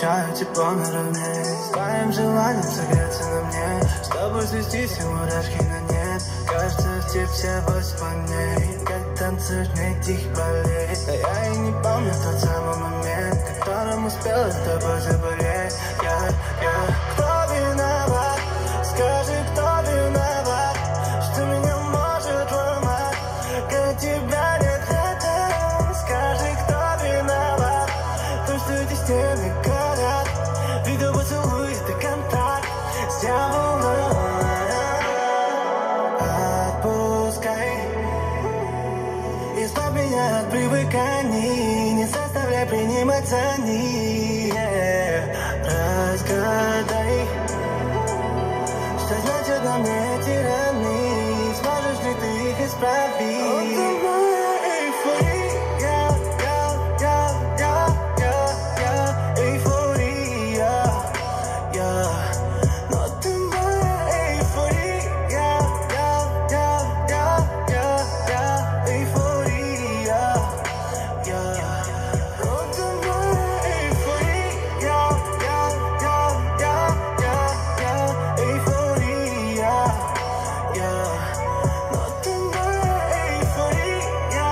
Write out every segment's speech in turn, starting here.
ощущаю тепло наравне с твоим желанием согреться на мне, чтобы свести все мурашки на нет. Кажется, в тебе вся воспоминание, как танцуешь мне тихий балет. А я и не помню тот самый момент, которым успел с тобой заболеть. Кто виноват? Скажи, кто виноват, что меня может ломать, когда тебя нет рядом? Скажи, кто виноват, то, что эти стены горят, видео поцелуй, это контакт с дьяволом. Отпускай, избавь меня от привыканий, не заставляй принимать за них. Разгадай, что значит на мне эти раны, сможешь ли ты их исправить? Это моя эйфория, эйфория, но ты моя эйфория, эйфория, но ты моя эйфория, эйфория, но ты моя эйфория,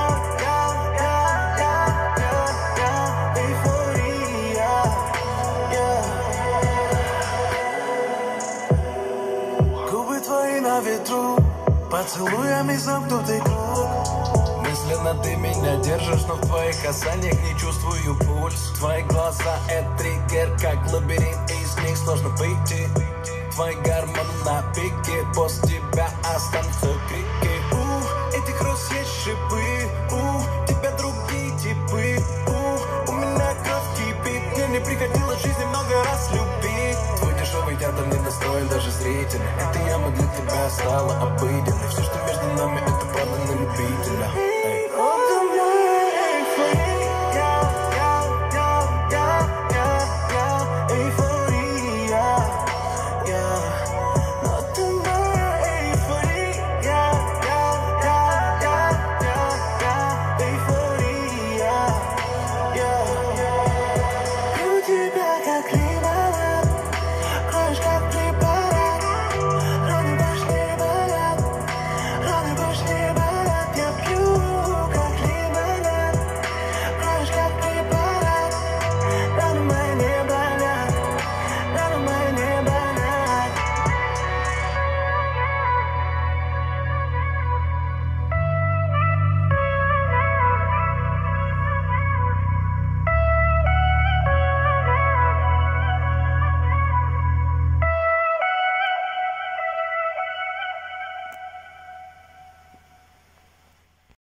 эйфория. Губы твои на ветру, поцелуями замкнутый круг. Мысленно ты меня держишь, но в твоих касаниях не чувствую пульс. Твои глаза — это триггер, как лабиринт, из них сложно выйти. Твои гормоны на пике, после тебя останутся крики. Этих роз есть шипы, тебя другие типы. У меня кровь кипит, мне не приходилось в жизни много раз любить. Твой дешевый театр не достоин даже зрителя. Эта яма для тебя стала обыденной. Все, что между нами, это правда на любителя.